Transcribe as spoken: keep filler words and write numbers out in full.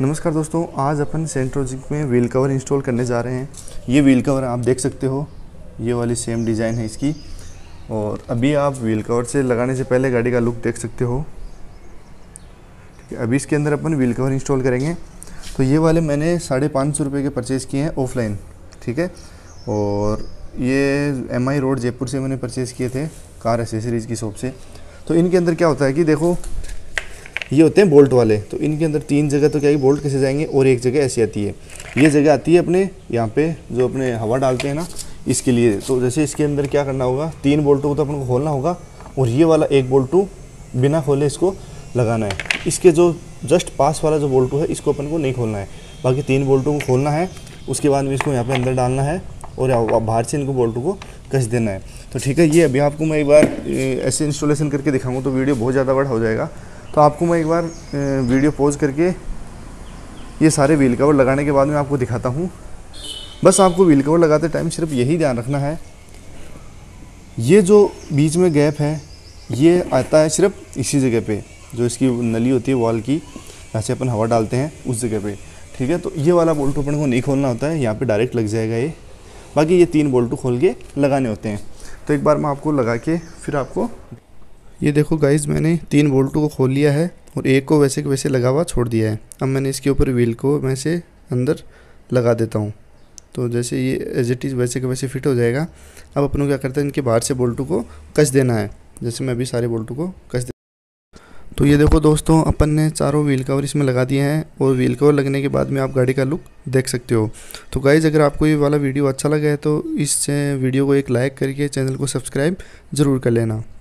नमस्कार दोस्तों, आज अपन सेंट्रोजिक में व्हील कवर इंस्टॉल करने जा रहे हैं। ये व्हील कवर आप देख सकते हो, ये वाली सेम डिज़ाइन है इसकी। और अभी आप व्हील कवर से लगाने से पहले गाड़ी का लुक देख सकते हो। ठीक है, अभी इसके अंदर अपन व्हील कवर इंस्टॉल करेंगे। तो ये वाले मैंने साढ़े पाँच सौ रुपये के परचेज़ किए हैं ऑफलाइन। ठीक है, और ये एम आई रोड जयपुर से मैंने परचेज़ किए थे, कार एसेसरीज़ की शॉप से। तो इनके अंदर क्या होता है कि देखो, ये होते हैं बोल्ट वाले। तो इनके अंदर तीन जगह तो क्या है, बोल्ट कैसे जाएंगे, और एक जगह ऐसी आती है। ये जगह आती है अपने यहाँ पे जो अपने हवा डालते हैं ना, इसके लिए। तो जैसे इसके अंदर क्या करना होगा, तीन बोल्टों को तो अपन को खोलना होगा, और ये वाला एक बोल्टू बिना खोले इसको लगाना है। इसके जो जस्ट पास वाला जो बोल्टू है, इसको अपन को नहीं खोलना है। बाकी तीन बोल्टों को खोलना है। उसके बाद में इसको यहाँ पर अंदर डालना है, और बाहर से इनको बोल्टू को कस देना है। तो ठीक है, ये अभी आपको मैं एक बार ऐसे इंस्टॉलेशन करके दिखाऊंगा तो वीडियो बहुत ज़्यादा बड़ा हो जाएगा। तो आपको मैं एक बार वीडियो पॉज करके ये सारे व्हील कवर लगाने के बाद में आपको दिखाता हूँ। बस आपको व्हील कवर लगाते टाइम सिर्फ यही ध्यान रखना है, ये जो बीच में गैप है ये आता है सिर्फ इसी जगह पे, जो इसकी नली होती है वॉल की, जहाँ से अपन हवा डालते हैं उस जगह पे। ठीक है, तो ये वाला बोल्ट अपन को नहीं खोलना होता है, यहाँ पे डायरेक्ट लग जाएगा ये। बाकी ये तीन बोल्ट खोल के लगाने होते हैं। तो एक बार मैं आपको लगा के फिर आपको, ये देखो गाइज, मैंने तीन बोल्टों को खोल लिया है और एक को वैसे के वैसे लगा हुआ छोड़ दिया है। अब मैंने इसके ऊपर व्हील को मैं से अंदर लगा देता हूँ। तो जैसे ये एज इट इज़ वैसे के वैसे फिट हो जाएगा। अब अपन को क्या करते हैं, इनके बाहर से बोल्टों को कस देना है। जैसे मैं अभी सारे बोल्टों को कस दे। तो ये देखो दोस्तों, अपन ने चारों व्हील कवर इसमें लगा दिए हैं, और व्हील कवर लगने के बाद में आप गाड़ी का लुक देख सकते हो। तो गाइज, अगर आपको ये वाला वीडियो अच्छा लगा है तो इस वीडियो को एक लाइक करके चैनल को सब्सक्राइब ज़रूर कर लेना।